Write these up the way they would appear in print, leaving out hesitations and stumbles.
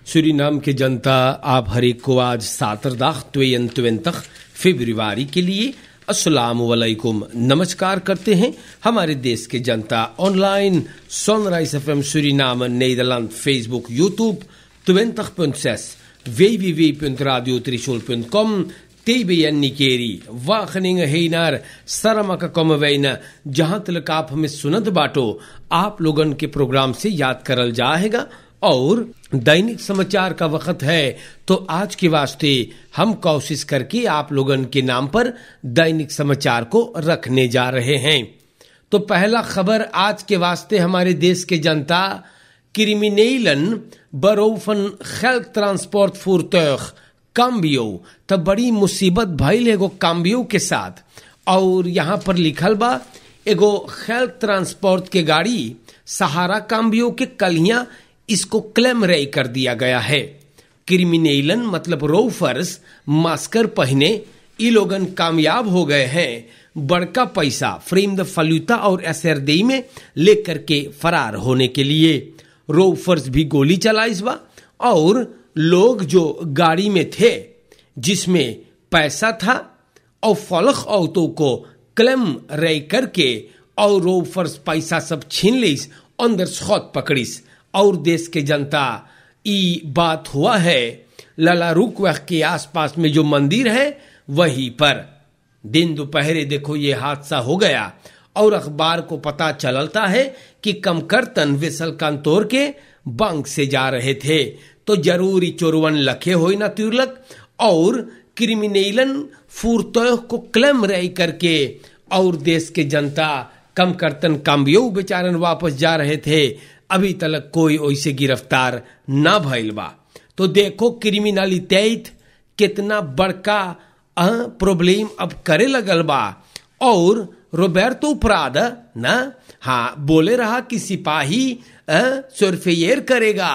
Suriname के जनता आप हरेक को आज 22 फरवरी के लिए अस्सलाम वालेकुम नमस्कार करते हैं। हमारे देश के जनता online sunrise FM Suriname Nederland Facebook YouTube 20.6 www.radiotrishul.com TBN Nickerie वाखनिंग हेनार सरमक कम वैन जहां तक आप हमें सुनत बाटो आप लोगन के प्रोग्राम से याद करल जाएगा और दैनिक समाचार का वक्त है तो आज के वास्ते हम कोशिश करके आप लोगन के नाम पर दैनिक समाचार को रखने जा रहे हैं। तो पहला खबर आज के वास्ते हमारे देश के जनता क्रिमिनेलन बरोफन हेल्थ ट्रांसपोर्ट फुरतोख काम्बियो तब बड़ी मुसीबत भइल एगो काम्बियो के साथ और यहाँ पर लिखल बा एगो हेल्थ ट्रांसपोर्ट के गाड़ी सहारा काम्बियो के कलियां इसको क्लेम रे कर दिया गया है। क्रिमिनेलन मतलब रोफर्स मास्कर पहने ये लोगन कामयाब हो गए हैं बड़का पैसा फ्रेम द फलूता और एसरदेई में लेकर के फरार होने के लिए। रोफर्स भी गोली चलाइस बा और लोग जो गाड़ी में थे जिसमें पैसा था और फलख औतों को क्लेम रे करके और रोफर्स पैसा सब छीन लिस अंदर खौत पकड़िस और देश के जनता ई बात हुआ है ललारुक के आसपास में जो मंदिर है वहीं पर दिन दोपहरे देखो ये हादसा हो गया और अखबार को पता चलता है कि कमकरतन वेसल कांतोर के बंक से जा रहे थे तो जरूरी चोरवन लखे हो न तुरलक और क्रिमिनेलन फूरतोह को क्लेम रे करके और देश के जनता कमकरतन काम्बियो बेचारन वापस जा रहे थे। अभी तक कोई वैसे गिरफ्तार ना भइल बा। तो देखो क्रिमिनलिटेट कितना बड़का प्रॉब्लम अब करे लगल बा। और रोबर्टो प्रादा ना बोले रहा कि सिपाही सोरफेयर करेगा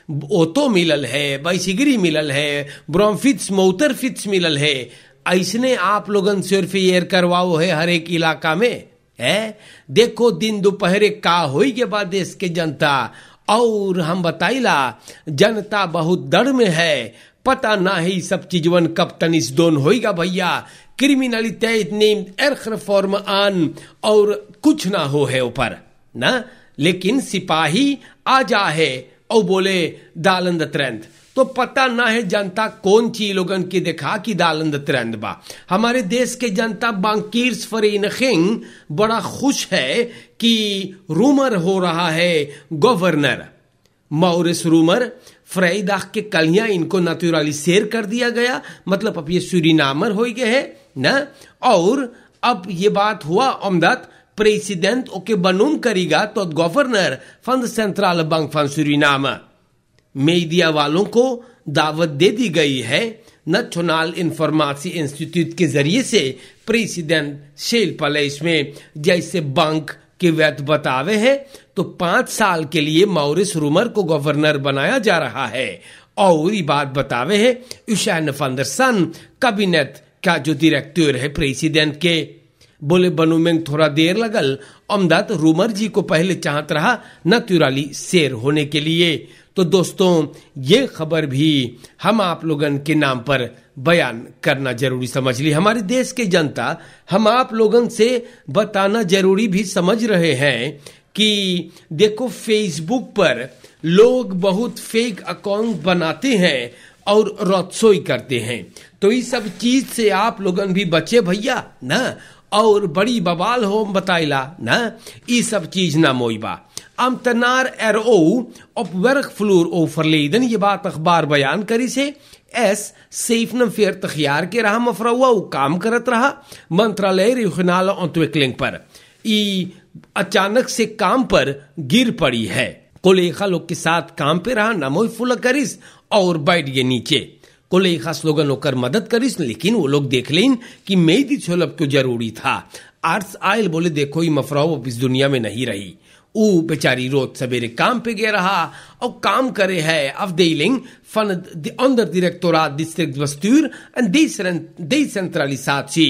ओतो मिलल है बैसिगरी मिलल है ब्रोमफिट्स मोटरफिट्स मिलल है ऐसने आप लोगन सोरफेयर करवाओ है हर एक इलाका में है। देखो दिन दोपहरे का होई के बाद देश के जनता और हम बताइला जनता बहुत डर में है पता ना है सब चीजवन कब तनिस दोन होएगा भैया क्रिमिनलिटेट नेम एर्ख रिफॉर्म आन और कुछ ना हो है ऊपर ना लेकिन सिपाही आ जा है और बोले दालंद ट्रेंड तो पता ना है जनता कौन ची लोगन की देखा कि दालंद ट्रेंड बा। हमारे देश के जनता बांकीर्स फरीनखिंग बड़ा खुश है कि रूमर हो रहा है गवर्नर मॉरिस रूमर फ्राइडाख के कलियां इनको नेचुरलाइजेशन कर दिया गया मतलब अब ये सूरीनामर हो गए है ना। और अब ये बात हुआ अमदत प्रेसिडेंट ओके बनून करेगा तो governor fund central bank fund Suriname media वालों को दावत दे दी गई है। नेशनल इंफॉर्मेशन इंस्टीट्यूट के जरिए से प्रेसिडेंट शेल पैलेस में जैसे बैंक के वैध बतावे है तो 5 साल के लिए मॉरिस रूमर को गवर्नर बनाया जा रहा है। और ये बात बतावे है यूशैन फंडरसन कैबिनेट का जो डायरेक्टर है प्रेसिडेंट के बोले बनू में थोड़ा देर लगल अमदत रूमर जी को पहले चाहत रहा नेचुरली शेर होने के लिए। तो दोस्तों ये खबर भी हम आप लोगन के नाम पर बयान करना जरूरी समझ ली। हमारे देश के जनता हम आप लोगन से बताना जरूरी भी समझ रहे हैं कि देखो फेसबुक पर लोग बहुत फेक अकाउंट बनाते हैं और रत्सोई करते हैं तो इस सब चीज से आप लोगन भी बचे भैया ना और बड़ी बवाल हो बताइला ना ये सब चीज ना मोइबा अमतनार एरओ ऑफ वर्क फ्लोर ओवरलेडन ये बात अखबार बयान करी से एस सेफ न फेर तखियार के रहा मफरवा वो काम करत रहा मंत्रालय रिखनाल ऑन्तविकलिंग पर ई अचानक से काम पर गिर पड़ी है कोलेखा लोग के साथ काम पे रहा नमोई फुल करिस और बैठ गए नीचे कोलेखा स्लोगन होकर मदद करिस लेकिन वो लोग देख लें कि मेदी छोलब क्यों जरूरी था आर्ट्स आयल बोले देखो ये मफराव इस दुनिया में नहीं रही ऊ बेचारी रोज सवेरे काम पे गया रहा और काम करे है afdeling van de ander directoraat districtbestuur en decentralisatie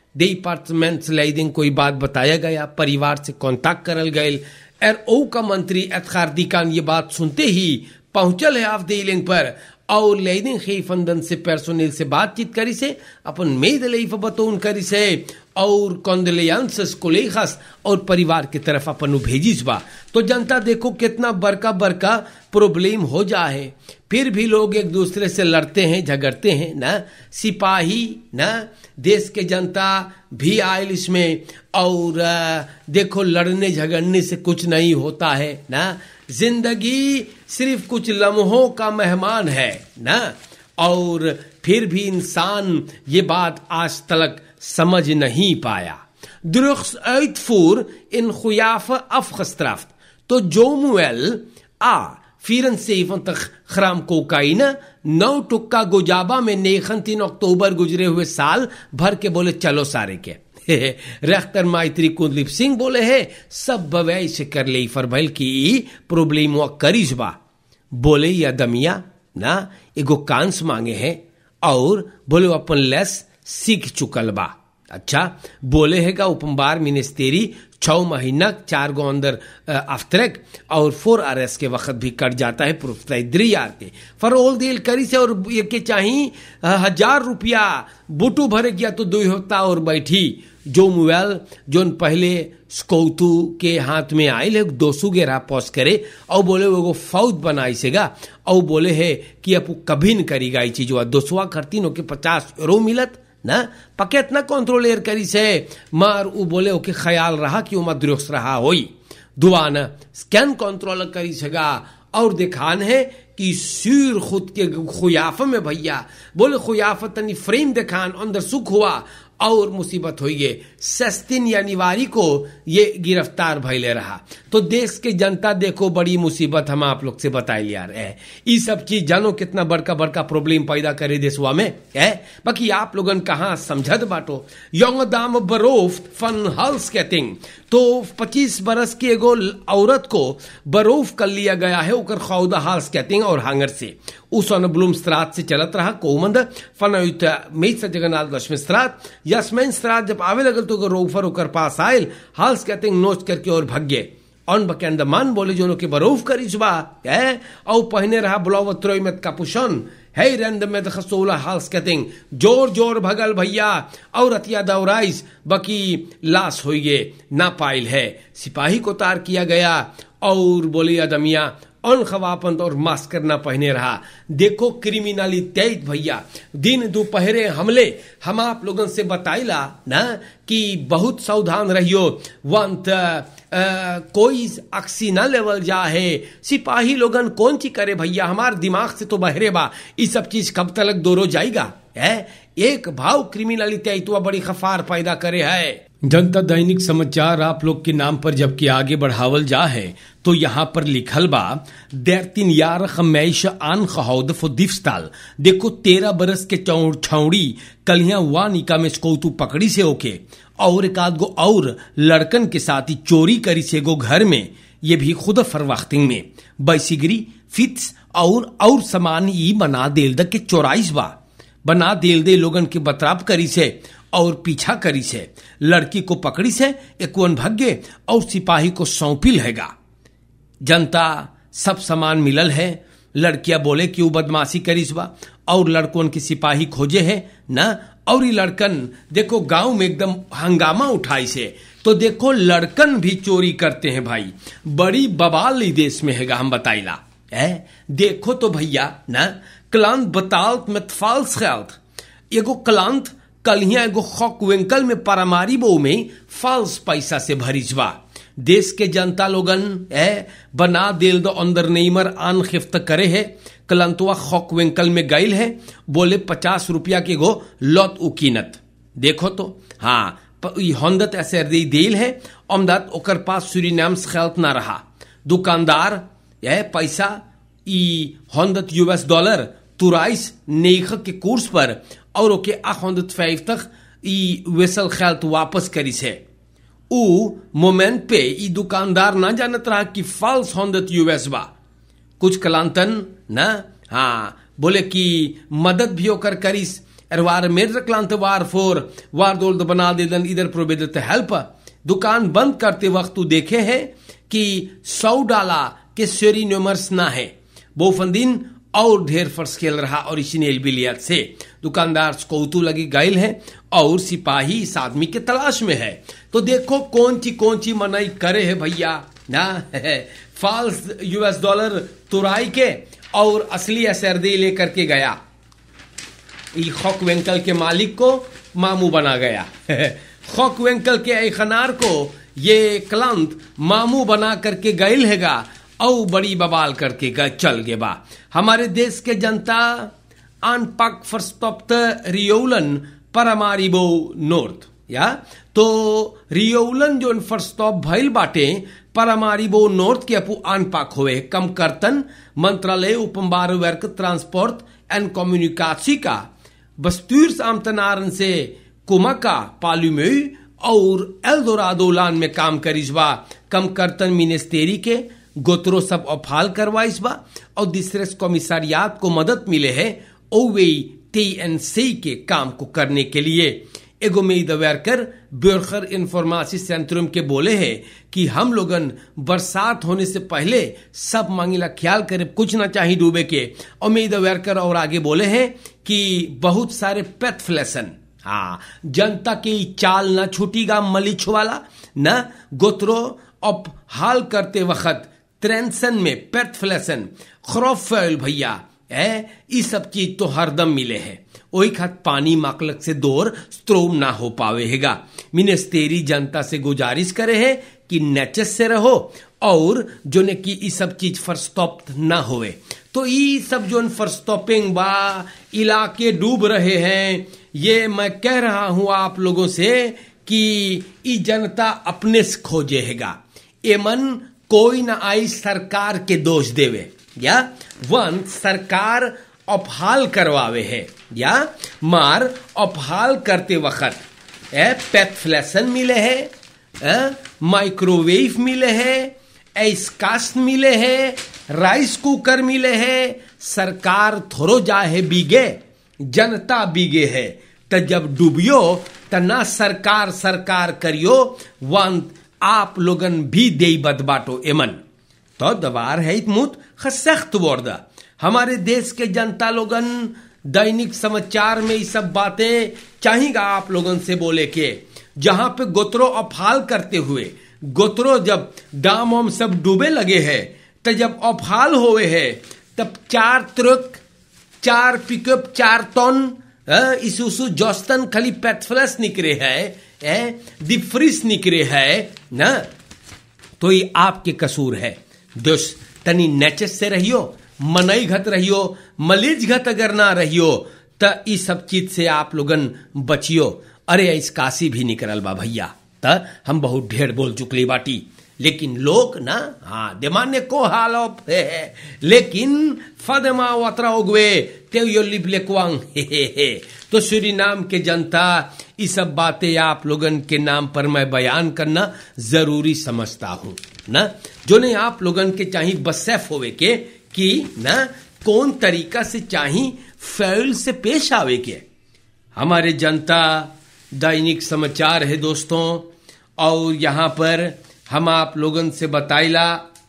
डिपार्टमेंट्सलेडिंग कोई बात बताया गया परिवार से कांटेक्ट करल गए एरओ का मंत्री एतखार दिकान ये बात सुनते ही पहुंचल है ऑफ डीलिंग पर और लेने खे फंदन से पर्सोनेल से बातचीत करी से अपन मेद लेफ बतौन करी से और कॉन्डोलेंसेस कोलेखस और परिवार की तरफ अपन भेजिस बा। तो जनता देखो कितना बड़का बड़का प्रॉब्लम हो जाए, फिर भी लोग एक दूसरे से लड़ते हैं झगड़ते हैं ना। सिपाही ना देश के जनता भी आयल इसमें, और देखो लड़ने झगड़ने से कुछ नहीं होता है ना। जिंदगी सिर्फ कुछ लम्हों का मेहमान है ना, और फिर भी इंसान ये बात आज तक समझ नहीं पाया। दुरुख्स uitvoer in Goeave afgestraft. Tot Jomuel A. 74 ग्राम कोकाइन 9 टुक्का गुजाबा में 19 अक्टूबर गुजरे हुए साल भर के बोले चलो सारे के रेख्तर माइत्री कुलदीप सिंह बोले है सब बवै से कर ले फरभल की प्रॉब्लम वो करीज बा। बोले या दमिया ना एगो कांस मांगे हैं और बोले अपन लेस सीख चुकल बा। अच्छा बोले है का उपम्बार मिनिस्टेरी 6 महीना 4 गो अंदर आफ्तरक और 4 RS के वक्त भी कट जाता है प्रोफ्ताइद्री यार के फरोल दिल करी से और ये के चाहिए 1000 रुपया बूटू भरे गया तो 2 होता और बैठी जो मोबाइल जोन पहले स्कौतू के हाथ में आयल है 200 गेरा पॉस करे और बोले वो फौज बनाई सेगा और बोले है कि अब कभी न करीगा ये चीज 200 करती नो के 50 यूरो मिलत ना पकेट ना कंट्रोलर करी से मार वो बोले ओके ख्याल रहा कि वो दुरुस्त रहा होई दुआना स्कैन कंट्रोल करी सगा और दिखान है कि सूर खुद के खुयाफ में भैया बोले खुयाफत तनी फ्रेम दिखान अंदर सुख हुआ और मुसीबत हुई है 16 जनवरी को ये गिरफ्तार भइले रहा। तो देश के जनता देखो बड़ी मुसीबत हम आप लोग से बताई लिया रहे हैं। ये सब चीज जानो कितना बड़का बड़का प्रॉब्लम पैदा करे देशवा में है। बाकी आप लोगन कहाँ समझत बाटो यंग दाम बरोफ फन हल्स कहते तो 25 बरस की एगो औरत को बरोफ कर लिया गया है उकर खौदा हाल्स कहते हैं और हांगर से उसन ब्लूम स्त्रात से चलत रहा कोमंद फन मेज जगन्नाथ लक्ष्मी स्त्रात यस्मैन स्त्रात जब आवे लगल तो रोफर होकर पास आयल हाल्स कहते हैं नोच करके और भग्गे ऑन बकेंदमान बोले जो के बरोफ करी सुबह है और पहने रहा बुलावत्रोई में कापुशन है रंद में खसोला हाल्स कहते हैं जोर जोर भगल भैया और अतिया दौराइस बकी लाश हो गए ना पाइल है सिपाही को तार किया गया और बोले अदमिया अन खवापंत और मास्क ना पहने रहा। देखो क्रिमिनलिटी भैया दिन दोपहरे हमले हम आप लोगों से बताइला ना कि बहुत सावधान रहियो वंत कोई अक्सी ना लेवल जा है सिपाही लोगन कौन ची करे भैया हमार दिमाग से तो बहरे बा ये सब चीज कब तक दोरो जाएगा है। एक भाव क्रिमिनलिटी तो बड़ी खफार पैदा करे है। जनता दैनिक समाचार आप लोग के नाम पर जबकि आगे बढ़ावल जा है तो यहाँ पर लिखल बा 13 यार खमैश आन खहौद फुदिफ्स्ताल देखो 13 बरस के छौड़ी कलिया वानिका में स्कौतू पकड़ी से ओके और एक आध गो और लड़कन के साथ ही चोरी करी से गो घर में ये भी खुद फरवाख्तिंग में बैसिगरी फिट्स और सामान ई बना देल द के 24 बा बना देल दे लोगन के बतराब करी से और पीछा करी से लड़की को पकड़ी से एकवन भग्गे और सिपाही को सौंपिल हैगा। जनता सब सामान मिलल है लड़कियां बोले कि वो बदमाशी करीस बा और लड़कों की सिपाही खोजे है ना और ये लड़कन देखो गांव में एकदम हंगामा उठाई से तो देखो लड़कन भी चोरी करते हैं भाई बड़ी बवाल देश में हैगा हम बताइला है। देखो तो भैया ना क्लांत बताल्त में फाल्स ख्याल एगो क्लांत कलिया एगो खौक वेंकल में पारामारी बो में फाल्स पैसा से भरीजवा देश के जनता लोगन है बना दिल दो अंदर नेमर आन खिफ्त करे है कलंतुआ खौक वेंकल में गईल है बोले 50 रुपया के गो लौत उकीनत देखो तो हाँ होंदत ऐसे दिल है अमदात ओकर पास सूरीनाम ख्याल ना रहा दुकानदार यह पैसा ई होंदत $US तुराइस नेख के कोर्स पर और ओके 850 तक ई वेसल ख्याल तो वापस करी से उ मोमेंट पे ई दुकानदार ना जानत रहा कि फाल्स होंदत US बा कुछ कलांतन ना हाँ बोले कि मदद भी होकर करीस अरवार मेर क्लांत वार फोर वार दोल बना देदन इधर प्रोबेदत हेल्प दुकान बंद करते वक्त तू देखे है कि $100 के सेरी नंबर्स ना है बोफंदिन और ढेर फर्श खेल रहा और इसी बिलियत से दुकानदार कौतू लगी गैल है और सिपाही इस आदमी के तलाश में है। तो देखो कौन ची मनाई करे है भैया ना फॉल्स US डॉलर तुराई के और असली असरदी लेकर के गया। खौक वेंकल के मालिक को मामू बना गया खौक वेंकल के ऐखनार को ये क्लांत मामू बना करके गैल हैगा और बड़ी बवाल करके चल गे बा। हमारे देश के जनता अनपक फर्स्तप्त रियोलन परमारिबो नॉर्थ या तो रियोलन जो फर्स्तप भइल बाटे परमारिबो नॉर्थ के अपू अनपक होवे कम कर्तन मंत्रालय उपम्बार वर्क ट्रांसपोर्ट एंड कम्युनिकासी का बस्तूर आमतनारन से कुमका पालुमे और एल्दोरादो लान में काम करीस बा। कम कर्तन मिनिस्टेरी के गोत्रो सब अफाल करवाइस बा और दूसरे कमिश्नरियात को मदद मिले है ओवे TNC के काम को करने के लिए। एगो मेदवेरकर ब्यूरखर इंफॉर्मेशन सेंट्रम के बोले हैं कि हम लोगन बरसात होने से पहले सब मांगिला ख्याल करे कुछ ना चाहिए डूबे के। और मेदवेरकर और आगे बोले हैं कि बहुत सारे पेथफ्लेसन जनता की चाल ना छूटीगा मलिछ वाला न गोत्रो अब हाल करते वक्त ट्रेंसन में पेथफ्लेसन खरोफेल भैया ये सब चीज तो हरदम मिले है वही खात पानी माकलक से दूर स्त्रोम ना हो पावे हैगा। मिनिस्टेरी जनता से गुजारिश करे है कि नेचस से रहो और जो ने कि ये सब चीज फर्स्टॉप ना होवे। तो ये सब जो फर्स्टॉपिंग बा इलाके डूब रहे हैं ये मैं कह रहा हूं आप लोगों से कि ये जनता अपने से खोजे हैगा। एमन कोई ना आई सरकार के दोष देवे या वन सरकार अपहाल करवावे है या मार अपहाल करते वक्त पेथफ्लेसन मिले है माइक्रोवेव मिले है स्कास्ट मिले है राइस कुकर मिले है। सरकार थोड़ो जाहे बीगे जनता बीगे है तो जब डूबियो तो ना सरकार करियो वन आप लोगन भी दे बदबाटो एमन तो दवार है मुत सख्त वर्दा। हमारे देश के जनता लोगन दैनिक समाचार में ये सब बातें चाहिएगा आप लोगन से बोले के जहां पे गोत्रो अफाल करते हुए गोत्रो जब दाम वाम सब डूबे लगे हैं तो जब अफाल हुए है तब 4 ट्रक 4 पिकअप 4 टन इसुसु जॉस्टन खाली पेथफ्लेस निकले है डिफ्रिस निकले है ना। तो ये आपके कसूर है दोस्त तनी नेचस से रहियो मनई घत रहियो मलिज घत अगर ना रहियो त ई सब चीज से आप लोगन बचियो। अरे इस काशी भी निकल बा भैया त हम बहुत ढेर बोल चुकली बाटी लेकिन लोग ना देमान्य को हाल है लेकिन फदमा वतरा उगवे ते यो लिप लेकुआंग तो सूरीनाम के जनता ये सब बातें आप लोगन के नाम पर मैं बयान करना जरूरी समझता हूं ना। जो नहीं आप लोगन के चाहिए बसैफ होवे के कि ना कौन तरीका से चाहिए फैल से पेश आवे के। हमारे जनता दैनिक समाचार है दोस्तों और यहां पर हम आप लोगन से बताइला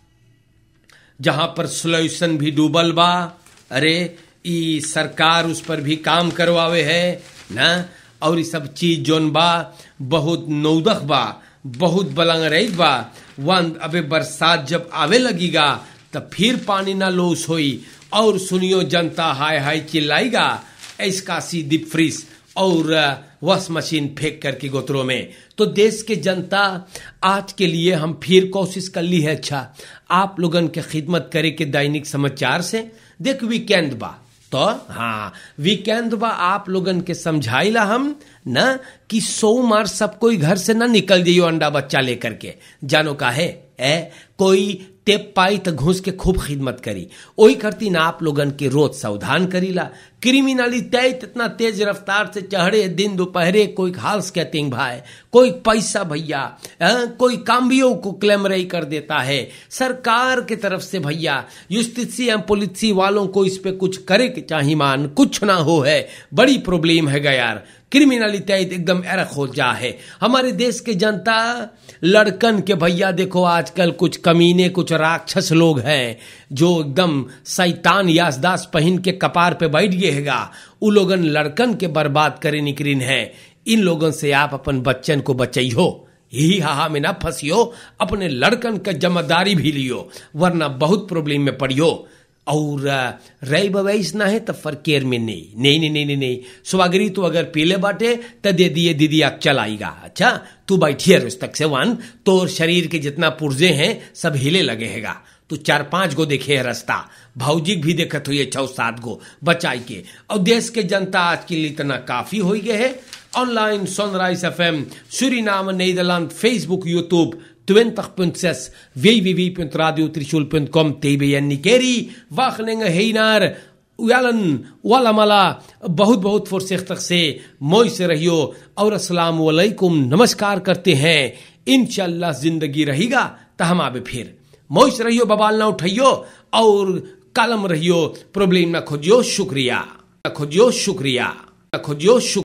जहां पर सोल्यूशन भी डूबल बा अरे ई सरकार उस पर भी काम करवावे है ना। और ये सब चीज जोन बा बहुत नौदख बा बहुत बलंग रही बा वन अबे बरसात जब आवे लगीगा तब फिर पानी ना लॉस होई और सुनियो जनता हाय हाय चिल्लाएगा ऐसकासी दीप फ्रीज और वॉश मशीन फेंक करके गोत्रों में। तो देश के जनता आज के लिए हम फिर कोशिश कर ली है अच्छा आप लोगन के खिदमत करे के दैनिक समाचार से। देख वीकेंड बा तो वीकेंड बा आप लोगन के समझाइला हम ना कि सोमवार सब कोई घर से ना निकल जाइयो अंडा बच्चा लेकर के जानो का है कोई टेप पाई तो घुस के खूब खिदमत करी वही करती ना आप लोगन के रोज सावधान करीला। क्रिमिनलिटी इतना तेज रफ्तार से चढ़े दिन दोपहरे कोई हाल स्केटिंग भाई कोई पैसा भैया कोई काम्बियों को क्लेम रही कर देता है सरकार की तरफ से भैया युस्टिसी एवं पुलिस वालों को इस पे कुछ करे के चाहिए मान कुछ ना हो है बड़ी प्रॉब्लम है यार। क्रिमिनलिटी एकदम एरक हो जा है। हमारे देश के जनता लड़कन के भैया देखो आजकल कुछ कमीने कुछ राक्षस लोग हैं जो एकदम शैतान यासदास पहन के कपार पे बैठ गए हैगा। उ लोगन लड़कन के बर्बाद करे निकरिन है। इन लोगन से आप अपन बच्चन को बचाइयो, यही हाहा में ना फंसियो, अपने लड़कन का जिम्मेदारी भी लियो वरना बहुत प्रॉब्लम में पड़ियो। और रही बवैस ना है तो फरकेर में नहीं स्वागरी तो अगर पीले बाटे तो दे दिए दीदी आग चलाएगा। अच्छा तू बैठिए रुस्तक से वन तो शरीर के जितना पुर्जे हैं सब हिले लगे हैगा। तू 4-5 गो देखे है रास्ता, भौजी भी देखत हुई 6-7 गो बचाई के। और देश के जनता आज के लिए इतना काफी हो गए है। Online sunrise FM Suriname Nederland Facebook YouTube 20.6 www.radiotrishul.com TBN Nikeri Wageningen Heinar Uyalan Walamala बहुत बहुत फुर्सत से मोई से रहियो और अस्सलाम वालेकुम नमस्कार करते हैं। इंशाल्लाह जिंदगी रहेगा तो हम आवे फिर मोई से रहियो, बवाल ना उठाइयो और कालम रहियो, प्रॉब्लम ना खोजियो। शुक्रिया।